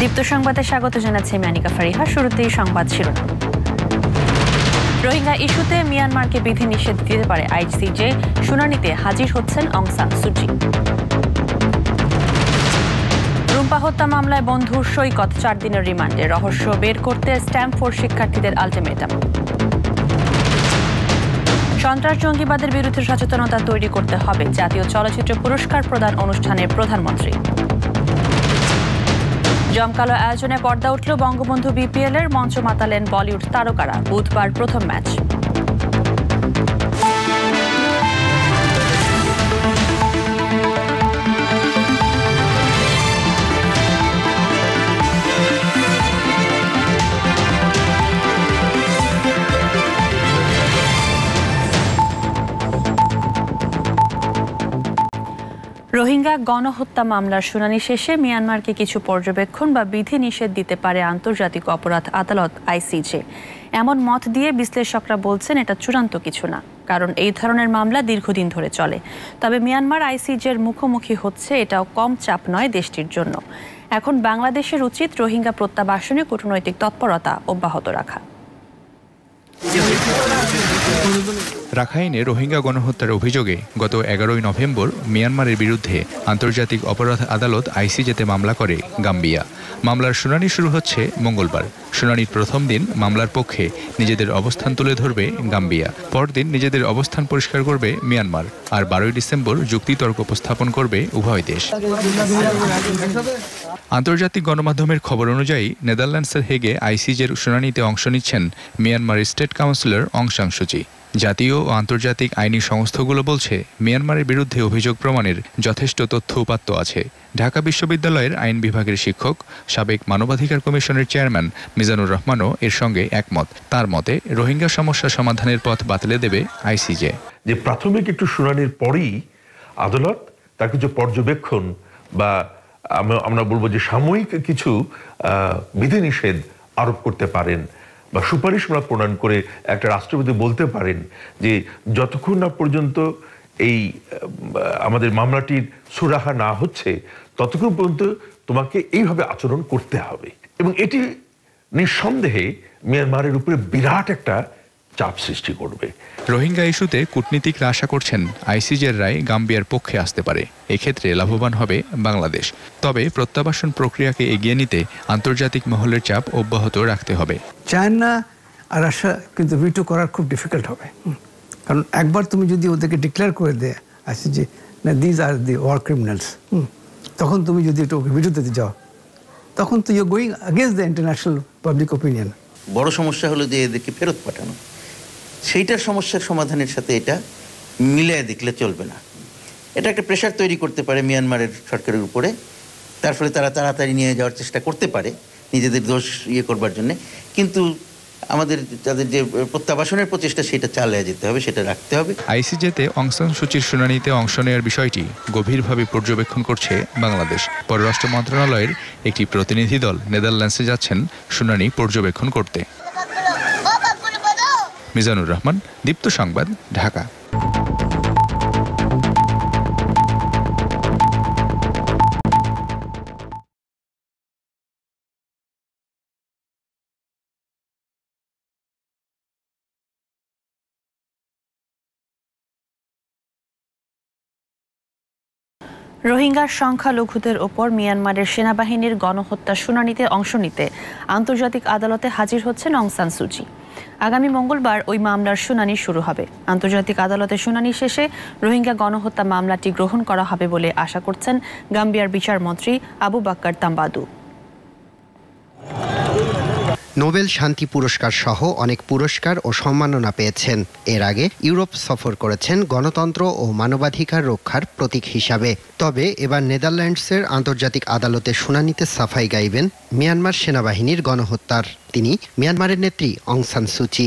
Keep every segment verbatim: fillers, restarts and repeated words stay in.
দীপ্ত সংবাদে স্বাগত জানাচ্ছি মানিকা ফারিহা। শুরুতেই সংবাদ শিরোনাম। রোহিঙ্গা ইস্যুতে মিয়ানমারকে বিধিনিষেধ দিতে পারে আইসিজে, শুনানিতে হাজির হচ্ছেন অং সান সুচি। রুম্পা হত্যা মামলায় বন্ধুর সৈকত চার দিনের রিমান্ডে, রহস্য বের করতে স্ট্যামফোর্ড শিক্ষার্থীদের আলটিমেটাম। সন্ত্রাস জঙ্গিবাদের বিরুদ্ধে সচেতনতা তৈরি করতে হবে, জাতীয় চলচ্চিত্র পুরস্কার প্রদান অনুষ্ঠানে প্রধানমন্ত্রী। জমকালো আয়োজনে পর্দা উঠল বঙ্গবন্ধু বিপিএল এর, মঞ্চ মাতালেন বলিউড তারকারা, বুধবার প্রথম ম্যাচ। রোহিঙ্গা গণহত্যা মামলার শুনানি শেষে মিয়ানমারকে কিছু পর্যবেক্ষণ বা বিধি নিষেধ দিতে পারে আন্তর্জাতিক অপরাধ আদালত আইসিজে। এমন মত দিয়ে বিশ্লেষকরা বলছেন এটা চূড়ান্ত কিছু না, কারণ এই ধরনের মামলা দীর্ঘদিন ধরে চলে। তবে মিয়ানমার আইসিজের মুখোমুখি হচ্ছে, এটাও কম চাপ নয় দেশটির জন্য। এখন বাংলাদেশের উচিত রোহিঙ্গা প্রত্যাবাসনে কূটনৈতিক তৎপরতা অব্যাহত রাখা। রাখাইনে রোহিঙ্গা গণহত্যার অভিযোগে গত এগারোই নভেম্বর মিয়ানমারের বিরুদ্ধে আন্তর্জাতিক অপরাধ আদালত আইসিজেতে মামলা করে গাম্বিয়া। মামলার শুনানি শুরু হচ্ছে মঙ্গলবার। শুনানির প্রথম দিন মামলার পক্ষে নিজেদের অবস্থান তুলে ধরবে গাম্বিয়া, পরদিন নিজেদের অবস্থান পরিষ্কার করবে মিয়ানমার, আর বারোই ডিসেম্বর যুক্তিতর্ক উপস্থাপন করবে উভয় দেশ। আন্তর্জাতিক গণমাধ্যমের খবর অনুযায়ী নেদারল্যান্ডসের হেগে আইসিজের শুনানিতে অংশ নিচ্ছেন মিয়ানমারের স্টেট কাউন্সিলর অং সান সুচি। জাতীয় ও আন্তর্জাতিক আইনি সংস্থাগুলো বলছে মিয়ানমারের বিরুদ্ধে অভিযোগ প্রমাণের যথেষ্ট তথ্য উপাত্ত আছে। ঢাকা বিশ্ববিদ্যালয়ের আইন বিভাগের শিক্ষক, সাবেক মানবাধিকার কমিশনের চেয়ারম্যান মিজানুর রহমানও এর সঙ্গে একমত। তার মতে রোহিঙ্গা সমস্যা সমাধানের পথ বাতলে দেবে আইসিজে। যে প্রাথমিক একটু শুনানির পরই আদালত তার কিছু পর্যবেক্ষণ বা আমরা বলবো যে সাময়িক কিছু বিধিনিষেধ আরোপ করতে পারেন বা সুপারিশমালা প্রণয়ন করে একটা রাষ্ট্রপতি বলতে পারেন যে যতক্ষণ না পর্যন্ত এই আমাদের মামলাটির সুরাহা না হচ্ছে ততক্ষণ পর্যন্ত তোমাকে এইভাবে আচরণ করতে হবে। এবং এটি নিঃসন্দেহে মিয়ানমারের উপরে বিরাট একটা চাপ সৃষ্টি করবে। রোহিঙ্গা ইস্যুতে কূটনীতিকরা আশা করছেন আইসিজের রায় গাম্বিয়ার পক্ষে আসতে পারে। এক্ষেত্রে লাভবান হবে বাংলাদেশ। তবে প্রত্যাবাসন প্রক্রিয়াকে এগিয়ে নিতে আন্তর্জাতিক মহলের চাপ অব্যাহত রাখতে হবে। চায়না আর রাশিয়া কিন্তু ভিটো করার খুব ডিফিকাল্ট হবে, কারণ একবার তুমি যদি ওদেরকে ডিক্লেয়ার করে দেয় আসি যে না this are the war criminals, তখন তুমি যদি এটা ওকে ভিটো দিতে যাও তখন তো you going against the international public opinion. বড় সমস্যা হলো যে এদেরকে ফেরত পাঠানো, সেইটার সমস্যার সমাধানের সাথে এটা মিলিয়ে দেখলে চলবে না। এটা একটা প্রেশার তৈরি করতে পারে মিয়ানমারের সরকারের উপরে, তার ফলে তারা তাড়াতাড়ি নিয়ে যাওয়ার চেষ্টা করতে পারে নিজেদের দোষ ইয়ে করবার জন্যে। কিন্তু আমাদের তাদের যে প্রত্যাবাসনের প্রচেষ্টা সেটা চালিয়ে যেতে হবে, সেটা রাখতে হবে। আইসিজেতে অং সান সুচির শুনানিতে অংশ নেওয়ার বিষয়টি গভীরভাবে পর্যবেক্ষণ করছে বাংলাদেশ। পররাষ্ট্র মন্ত্রণালয়ের একটি প্রতিনিধি দল নেদারল্যান্ডসে যাচ্ছেন শুনানি পর্যবেক্ষণ করতে। মিজানুর রহমান, দীপ্ত সংবাদ, ঢাকা। রোহিঙ্গার সংখ্যালঘুদের ওপর মিয়ানমারের সেনাবাহিনীর গণহত্যা শুনানিতে অংশ নিতে আন্তর্জাতিক আদালতে হাজির হচ্ছেন অং সান সুচি। আগামী মঙ্গলবার ওই মামলার শুনানি শুরু হবে। আন্তর্জাতিক আদালতে শুনানি শেষে রোহিঙ্গা গণহত্যা মামলাটি গ্রহণ করা হবে বলে আশা করছেন গাম্বিয়ার বিচারমন্ত্রী আবু বাক্কার তাম্বাদু। নোবেল শান্তি পুরস্কার সহ অনেক পুরস্কার ও সম্মাননা পেয়েছেন। এর আগে ইউরোপ সফর করেছেন গণতন্ত্র ও মানবাধিকার রক্ষার প্রতীক হিসাবে। তবে এবার নেদারল্যান্ডসের আন্তর্জাতিক আদালতে শুনানিতে সাফাই গাইবেন মিয়ানমার সেনাবাহিনীর গণহত্যার তিনি মিয়ানমারের নেত্রী অং সান সুচি।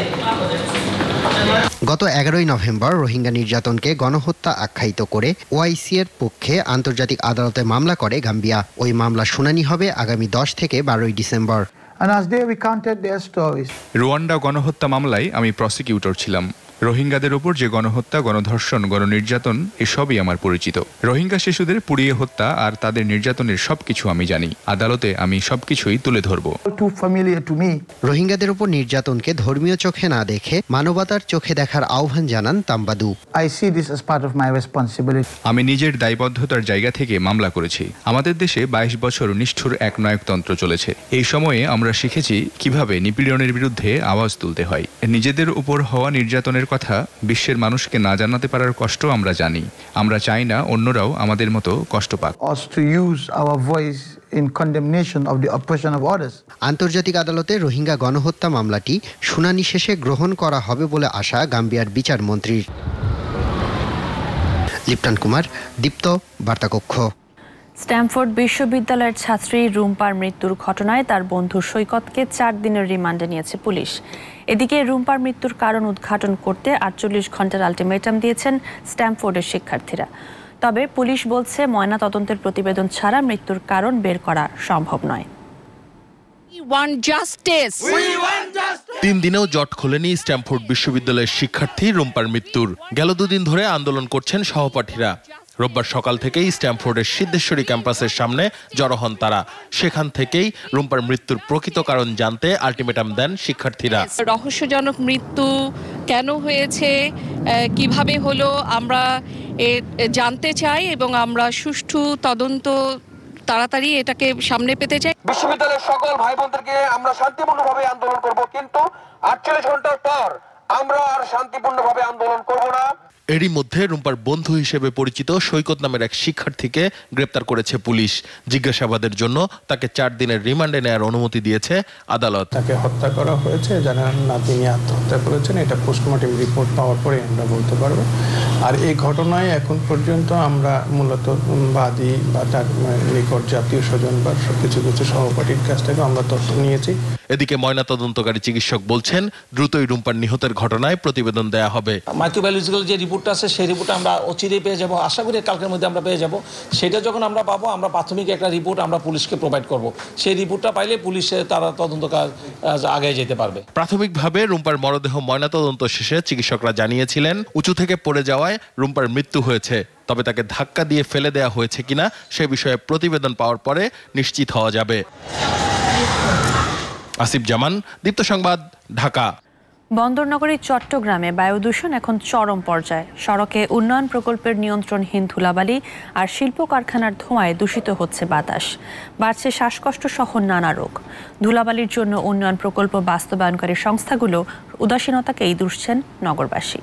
গত এগারোই নভেম্বর রোহিঙ্গা নির্যাতনকে গণহত্যা আখ্যায়িত করে ওআইসি এর পক্ষে আন্তর্জাতিক আদালতে মামলা করে গাম্বিয়া। ওই মামলার শুনানি হবে আগামী দশ থেকে বারোই ডিসেম্বর। রুয়ান্ডা গণহত্যা মামলায় আমি প্রসিকিউটর ছিলাম। রোহিঙ্গাদের ওপর যে গণহত্যা, গণধর্ষণ, গণনির্যাতন এসবই আমার পরিচিত। রোহিঙ্গা শিশুদের পুড়িয়ে হত্যা আর তাদের নির্যাতনের সবকিছু আমি জানি। আদালতে আমি সবকিছুই তুলে ধরব। রোহিঙ্গাদের উপর নির্যাতনকে ধর্মীয় চোখে না দেখে মানবতার চোখে দেখার আহ্বান জানান তাম্বাদু। আমি নিজের দায়বদ্ধতার জায়গা থেকে মামলা করেছি। আমাদের দেশে বাইশ বছর নিষ্ঠুর এক নায়কতন্ত্র চলেছে। এই সময়ে আমরা শিখেছি কিভাবে নিপীড়নের বিরুদ্ধে আওয়াজ তুলতে হয়। নিজেদের উপর হওয়া নির্যাতনের কথা বিশ্বের মানুষকে না জানাতে পারার কষ্ট আমরা জানি। আমরা চাই না অন্যরাও আমাদের মতো কষ্ট পাক। আন্তর্জাতিক আদালতে রোহিঙ্গা গণহত্যা মামলাটি শুনানি শেষে গ্রহণ করা হবে বলে আশা গাম্বিয়ার বিচারমন্ত্রীর। লিপ্টন কুমার, দীপ্ত, বার্তাকক্ষ। স্ট্যামফোর্ড বিশ্ববিদ্যালয়ের ছাত্রী রুম্পার মৃত্যুর ঘটনায় তার বন্ধু সৈকতকে চার দিনের রিমান্ডে নিয়েছে পুলিশ। এদিকে রুম্পার মৃত্যুর কারণ উদ্ঘাটন করতে আটচল্লিশ ঘন্টার আলটিমেটাম দিয়েছেন স্ট্যামফোর্ডের শিক্ষার্থীরা। তবে পুলিশ বলছে ময়নাতদন্তের প্রতিবেদন ছাড়া মৃত্যুর কারণ বের করা সম্ভব নয়। তিন দিনেও জট খোলেনি স্ট্যামফোর্ড বিশ্ববিদ্যালয়ের শিক্ষার্থী রুম্পার মৃত্যুর। গেল দুদিন ধরে আন্দোলন করছেন সহপাঠীরা। রোববার সকাল থেকেই স্ট্যামফোর্ডের সিদ্ধেশ্বরী ক্যাম্পাসের সামনে জড়ো হন তারা। সেখান থেকেই রুম্পার মৃত্যুর প্রকৃত কারণ জানতে আলটিমেটাম দেন শিক্ষার্থীরা। রহস্যজনক মৃত্যু কেন হয়েছে, কিভাবে হলো, আমরা জানতে চাই এবং আমরা সুষ্ঠু তদন্ত তাড়াতাড়ি এটাকে সামনে পেতে চাই। বিশ্ববিদ্যালয়ের সকল ভাই বোনদেরকে আমরা শান্তিপূর্ণভাবে আন্দোলন করব, কিন্তু আটচল্লিশ ঘন্টার পর আমরা আর শান্তিপূর্ণভাবে আন্দোলন করব না। এরই মধ্যে রুম্পার বন্ধু হিসেবে পরিচিত সৈকত নামের এক শিক্ষার্থীকে গ্রেপ্তার করেছে পুলিশ। জিজ্ঞাসাবাদের জন্য তাকে চার দিনের রিমান্ডে নেওয়ার অনুমতি দিয়েছে আদালত। তাকে হত্যা করা হয়েছে, জানেন না তিনি আত্মহত্যা করেছেন, এটা পোস্টমর্টেম রিপোর্ট পাওয়ার পরে আমরা বলতে পারবো। আর এই ঘটনায় এখন পর্যন্ত আমরা মূলত বাদী বা তার নিকট জাতীয় স্বজন বা কিছু কিছু সহপাঠীর কাছ থেকে আমরা তথ্য নিয়েছি। এদিকে ময়নাতদন্তকারী চিকিৎসক বলছেন দ্রুতই রুম্পার নিহতের ঘটনায় প্রতিবেদন দেয়া হবে। মাইক্রোবায়োলজিক্যাল যে রিপোর্টটা আছে সেই রিপোর্ট আমরা অচিরেই পেয়ে যাব, আশা করি কালকের মধ্যে আমরা পেয়ে যাব। সেটা যখন আমরা পাবো, আমরা প্রাথমিক একটা রিপোর্ট আমরা পুলিশকে প্রোভাইড করব। সেই রিপোর্টটা পাইলে পুলিশে তারা তদন্ত কাজ আগে যেতে পারবে। প্রাথমিকভাবে রুম্পার মরদেহ ময়নাতদন্ত শেষে চিকিৎসকরা জানিয়েছিলেন উঁচু থেকে পড়ে যাওয়ায় রুম্পার মৃত্যু হয়েছে। তবে তাকে ধাক্কা দিয়ে ফেলে দেওয়া হয়েছে কিনা সে বিষয়ে প্রতিবেদন পাওয়ার পরে নিশ্চিত হওয়া যাবে। আসিফ জামান, দীপ্ত সংবাদ, ঢাকা। বন্দরনগরী চট্টগ্রামে বায়ু দূষণ এখন চরম পর্যায়ে। সড়কে উন্নয়ন প্রকল্পের নিয়ন্ত্রণহীন ধুলাবালি আর শিল্প কারখানার ধোঁয়ায় দূষিত হচ্ছে বাতাস। বাড়ছে শ্বাসকষ্ট সহ নানা রোগ। ধুলাবালির জন্য উন্নয়ন প্রকল্প বাস্তবায়নকারী সংস্থাগুলো উদাসীনতাকেই দুষছেন নগরবাসী।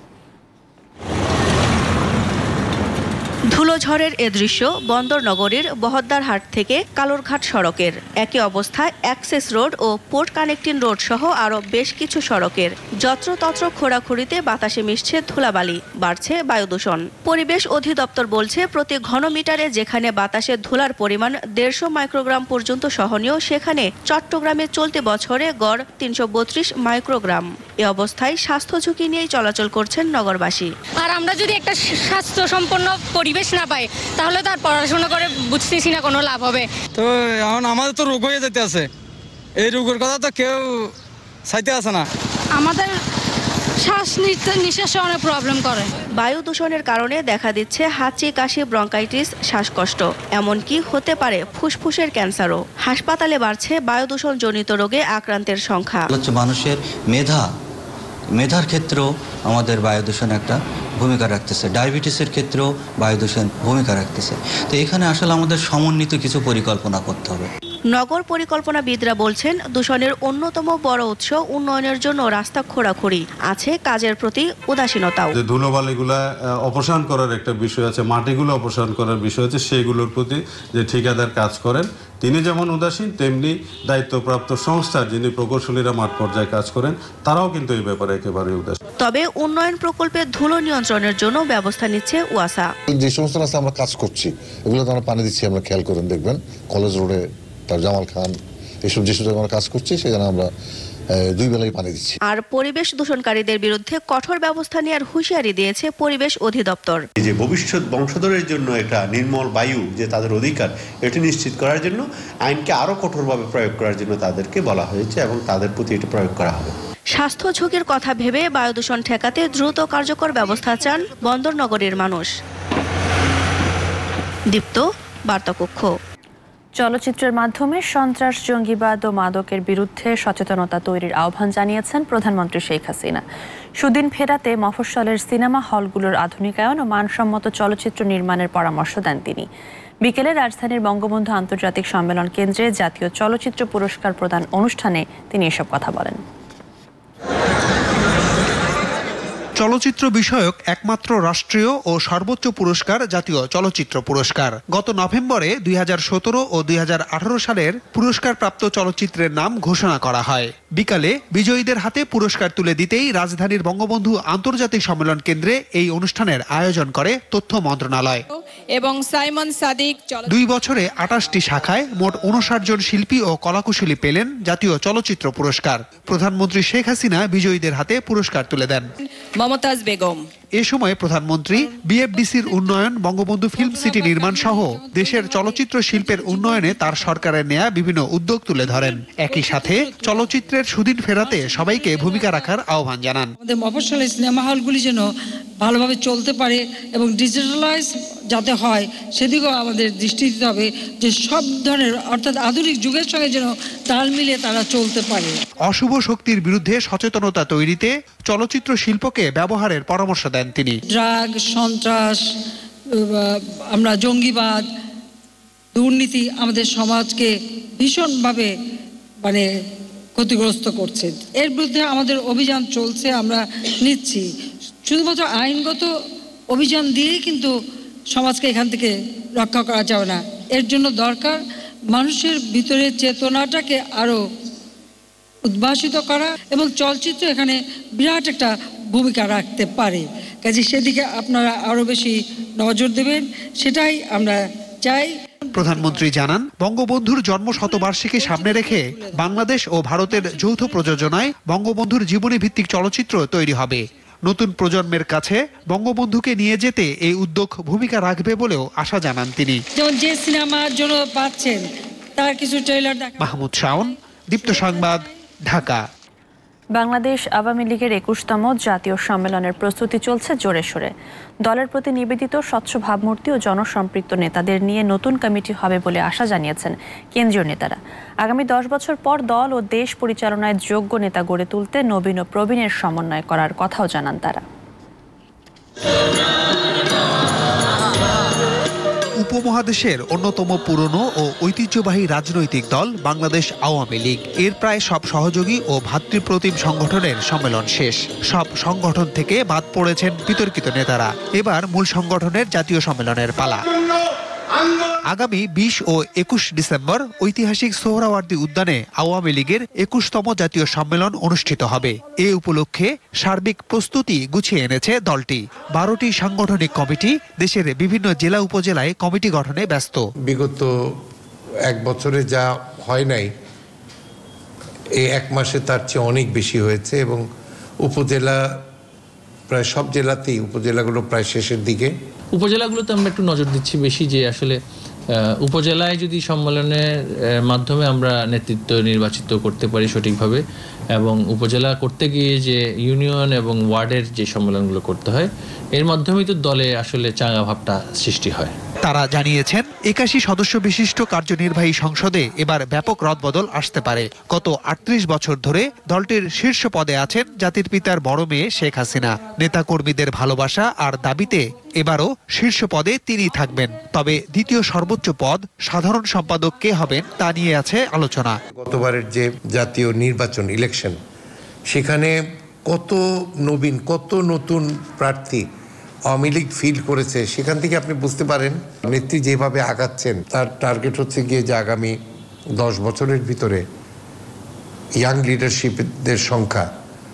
ধুলোঝড়ের এ দৃশ্য বন্দরনগরীর বহদ্দারহাট থেকে কালুরঘাট সড়কের। একই অবস্থায় অ্যাক্সেস রোড ও পোর্ট কানেক্টিং রোড সহ আরও বেশ কিছু সড়কের যত্রতত্র খোঁড়াখুড়িতে বাতাসে মিশছে ধুলাবালি, বাড়ছে বায়ু দূষণ। পরিবেশ অধিদপ্তর বলছে প্রতি ঘনমিটারে যেখানে বাতাসে ধুলার পরিমাণ দেড়শো মাইক্রোগ্রাম পর্যন্ত সহনীয়, সেখানে চট্টগ্রামে চলতি বছরে গড় তিনশো বত্রিশ মাইক্রোগ্রাম। এ অবস্থায় স্বাস্থ্য ঝুঁকি নিয়েই চলাচল করছেন নগরবাসী। আর আমরা যদি একটা স্বাস্থ্য সম্পন্ন পরিবেশ না পাই তাহলে তার পড়াশোনা করে বুঝতেছি না কোনো লাভ হবে। তো এখন আমাদের তো রোগ হয়ে যেতে আছে, এই রোগের কথা তো কেউ চাইতে আছে না। আমাদের শ্বাস নিঃশ্বাসে অনেক প্রবলেম করে। বায়ু দূষণের কারণে দেখা দিচ্ছে হাঁচি, কাশি, ব্রঙ্কাইটিস, শ্বাসকষ্ট, এমনকি হতে পারে ফুসফুসের ক্যান্সারও। হাসপাতালে বাড়ছে বায়ু দূষণ জনিত রোগে আক্রান্তের সংখ্যা। হচ্ছে মানুষের মেধা মেধার ক্ষেত্রেও আমাদের বায়ু দূষণ একটা ভূমিকা রাখতেছে, ডায়াবেটিসের ক্ষেত্রেও বায়ু দূষণ ভূমিকা রাখতেছে। তো এখানে আসলে আমাদের সমন্বিত কিছু পরিকল্পনা করতে হবে। নগর পরিকল্পনাবিদরা বলছেন দূষণের অন্যতম বড় উৎস উন্নয়নের জন্য রাস্তা খোঁড়াখুড়ি, আছে কাজের প্রতি উদাসীনতাও। ধুলোবালিগুলা অপসারণ করার একটা বিষয় আছে, মাটিগুলো অপসারণ করার বিষয় আছে, সেগুলোর প্রতি যে ঠিকাদার কাজ করেন তিনি যেমন উদাসীন, তেমনি দায়িত্বপ্রাপ্ত সংস্থার যিনি প্রকৌশলীরা মাঠ পর্যায়ে কাজ করেন তারাও কিন্তু এই ব্যাপারে একেবারে উদাসীন। তবে উন্নয়ন প্রকল্পের ধুলো নিয়ন্ত্রণের জন্য ব্যবস্থা নিচ্ছে ওয়াসা। যে সমস্ত রাস্তা আমরা কাজ করছি এগুলো তো আমরা পানি দিচ্ছি, আমরা খেয়াল করেন দেখবেন কলেজ রোডে, তার জামাল খান, এসব যেসব আমরা কাজ করছি সেখানে আমরা দুই বেলায় পানি দিচ্ছি। আর পরিবেশ দূষণকারীদের বিরুদ্ধে কঠোর ব্যবস্থা নেওয়ার হুঁশিয়ারি দিয়েছে পরিবেশ অধিদপ্তর। যে ভবিষ্যৎ বংশধরের জন্য একটা নির্মল বায়ু যে তাদের অধিকার, এটি নিশ্চিত করার জন্য আইনকে আরো কঠোরভাবে প্রয়োগ করার জন্য তাদেরকে বলা হয়েছে এবং তাদের প্রতি এটি প্রয়োগ করা হবে। স্বাস্থ্য ঝুঁকির কথা ভেবে বায়ু দূষণ ঠেকাতে দ্রুত কার্যকর ব্যবস্থা চান বন্দর নগরীর মানুষ। দীপ্ত, বার্তাকক্ষ। চলচ্চিত্রের মাধ্যমে সন্ত্রাস, জঙ্গিবাদ ও মাদকের বিরুদ্ধে সচেতনতা তৈরির আহ্বান জানিয়েছেন প্রধানমন্ত্রী শেখ হাসিনা। সুদিন ফেরাতে মফস্বলের সিনেমা হলগুলোর আধুনিকায়ন ও মানসম্মত চলচ্চিত্র নির্মাণের পরামর্শ দেন তিনি। বিকেলে রাজধানীর বঙ্গবন্ধু আন্তর্জাতিক সম্মেলন কেন্দ্রে জাতীয় চলচ্চিত্র পুরস্কার প্রদান অনুষ্ঠানে তিনি এসব কথা বলেন। চলচ্চিত্র বিষয়ক একমাত্র রাষ্ট্রীয় ও সর্বোচ্চ পুরস্কার জাতীয় চলচ্চিত্র পুরস্কার। গত নভেম্বরে দুই হাজার সতেরো ও দুই হাজার আঠারো সালের পুরস্কারপ্রাপ্ত চলচ্চিত্রের নাম ঘোষণা করা হয়। বিকালে বিজয়ীদের হাতে পুরস্কার তুলে দিতেই রাজধানীর বঙ্গবন্ধু আন্তর্জাতিক সম্মেলন কেন্দ্রে এই অনুষ্ঠানের আয়োজন করে তথ্য মন্ত্রণালয়। এবং সাইমন সাদিক দুই বছরে আটাশটি শাখায় মোট উনষাট জন শিল্পী ও কলাকুশলী পেলেন জাতীয় চলচ্চিত্র পুরস্কার। প্রধানমন্ত্রী শেখ হাসিনা বিজয়ীদের হাতে পুরস্কার তুলে দেন। মমতাজ বেগম এ সময় প্রধানমন্ত্রী বিএফডিসির উন্নয়ন, বঙ্গবন্ধু ফিল্ম সিটি নির্মাণ সহ দেশের চলচ্চিত্র শিল্পের উন্নয়নে তার সরকারের নেয়া বিভিন্ন উদ্যোগ তুলে ধরেন। একই সাথে চলচ্চিত্রের সুদিন ফেরাতে সবাইকে ভূমিকা রাখার আহ্বান জানান। আমাদের মফস্বলের সিনেমা হলগুলি যেন ভালোভাবে চলতে পারে এবং ডিজিটালাইজ যাতে হয় সেদিকেও আমাদের দৃষ্টি দিতে হবে, যে সব ধরনের অর্থাৎ আধুনিক যুগের সঙ্গে যেন তাল মিলিয়ে তারা চলতে পারে। অশুভ শক্তির বিরুদ্ধে সচেতনতা তৈরিতে চলচ্চিত্র শিল্পকে ব্যবহারের পরামর্শ দেন তিনি। ড্রাগ, সন্ত্রাস, আমরা জঙ্গিবাদ, দুর্নীতি আমাদের সমাজকে ভীষণভাবে মানে ক্ষতিগ্রস্ত করছে। এর বিরুদ্ধে আমাদের অভিযান চলছে, আমরা নিচ্ছি। শুধুমাত্র আইনগত অভিযান দিয়েই কিন্তু সমাজকে এখান থেকে রক্ষা করা যাবে না। এর জন্য দরকার মানুষের ভিতরে চেতনাটাকে আরো উদ্ভাসিত করা, এবং চলচ্চিত্র এখানে বিরাট একটা ভূমিকা রাখতে পারে। কাজে সেদিকে আপনারা আরো বেশি নজর দেবেন, সেটাই আমরা চাই। প্রধানমন্ত্রী জানান, বঙ্গবন্ধুর জন্ম শতবার্ষিকী সামনে রেখে বাংলাদেশ ও ভারতের যৌথ প্রযোজনায় বঙ্গবন্ধুর জীবনী ভিত্তিক চলচ্চিত্র তৈরি হবে। নতুন প্রজন্মের কাছে বঙ্গবন্ধুকে নিয়ে যেতে এই উদ্যোগ ভূমিকা রাখবে বলেও আশা জানান তিনি। যেমন যে সিনেমার জন্য পাচ্ছেন তার কিছু ট্রেলার দেখা। মাহমুদ শাওন, দীপ্ত সংবাদ, ঢাকা। বাংলাদেশ আওয়ামী লীগের একুশতম জাতীয় সম্মেলনের প্রস্তুতি চলছে জোরে সোরে। দলের প্রতি নিবেদিত স্বচ্ছ ভাবমূর্তি ও জনসম্পৃক্ত নেতাদের নিয়ে নতুন কমিটি হবে বলে আশা জানিয়েছেন কেন্দ্রীয় নেতারা। আগামী দশ বছর পর দল ও দেশ পরিচালনায় যোগ্য নেতা গড়ে তুলতে নবীন ও প্রবীণের সমন্বয় করার কথাও জানান তারা। উপমহাদেশের অন্যতম পুরনো ও ঐতিহ্যবাহী রাজনৈতিক দল বাংলাদেশ আওয়ামী লীগ এর প্রায় সব সহযোগী ও ভাতৃপ্রতিম সংগঠনের সম্মেলন শেষ। সব সংগঠন থেকে বাদ পড়েছেন বিতর্কিত নেতারা। এবার মূল সংগঠনের জাতীয় সম্মেলনের পালা। আগামী বিশ ও একুশ ডিসেম্বর ঐতিহাসিক সোহরাওয়ার্দী উদ্যানে আওয়ামী লীগের একুশতম জাতীয় সম্মেলন অনুষ্ঠিত হবে। এ উপলক্ষে সার্বিক প্রস্তুতি গুছিয়ে এনেছে দলটি। বারোটি সাংগঠনিক কমিটি দেশের বিভিন্ন জেলা উপজেলায় কমিটি গঠনে ব্যস্ত। বিগত এক বছরে যা হয় নাই, এই এক মাসে তার চেয়ে অনেক বেশি হয়েছে, এবং উপজেলা প্রায় সব জেলাতেই, উপজেলাগুলো প্রায় শেষের দিকে। উপজেলাগুলোতে আমরা একটু নজর দিচ্ছি বেশি, যে আসলে উপজেলায় যদি সম্মেলনের মাধ্যমে আমরা নেতৃত্ব নির্বাচিত করতে পারি সঠিকভাবে, এবং উপজেলা করতে গিয়ে যে ইউনিয়ন এবং ওয়ার্ডের যে সম্মেলনগুলো করতে হয়, এর মাধ্যমেই তো দলে আসলে চাঙ্গা ভাবটা সৃষ্টি হয়। তারা জানিয়েছেন, একাশি সদস্য বিশিষ্ট কার্যনির্বাহী সংসদে এবার ব্যাপক রদবদল আসতে পারে। গত আটত্রিশ বছর ধরে দলটির শীর্ষ পদে আছেন জাতির পিতার বড় মেয়ে শেখ হাসিনা। নেতাকর্মীদের ভালোবাসা আর দাবিতে এবারও শীর্ষ পদে তিনি থাকবেন। তবে দ্বিতীয় সর্বোচ্চ পদ সাধারণ সম্পাদক কে হবেন তা নিয়ে আছে আলোচনা। গতবারের যে জাতীয় নির্বাচন ইলেকশন, সেখানে কত নবীন, কত নতুন প্রার্থী আওয়ামী লীগ ফিল করেছে, সেখান থেকে আপনি বুঝতে পারেন নেত্রী যেভাবে আগাচ্ছেন, তার টার্গেট হচ্ছে গিয়ে যে আগামী দশ বছরের ভিতরে ইয়াং লিডারশিপদের সংখ্যা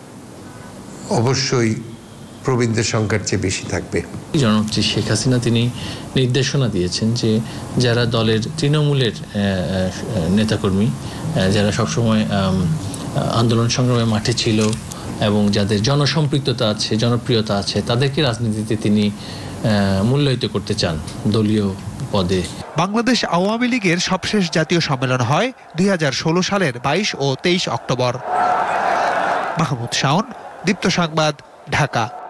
অবশ্যই প্রবীণদের সংখ্যার চেয়ে বেশি থাকবে। জননেত্রী শেখ হাসিনা তিনি নির্দেশনা দিয়েছেন যে যারা দলের তৃণমূলের নেতাকর্মী, যারা সবসময় আন্দোলন সংগ্রামে মাঠে ছিল এবং যাদের জনসম্পৃক্ততা আছে, জনপ্রিয়তা আছে, তাদেরকে রাজনীতিতে তিনি মূল্যায়িত করতে চান দলীয় পদে। বাংলাদেশ আওয়ামী লীগের সবশেষ জাতীয় সম্মেলন হয় দুই হাজার ষোলো সালের বাইশ ও তেইশ অক্টোবর। মাহমুদ শাওন, দীপ্ত সংবাদ, ঢাকা।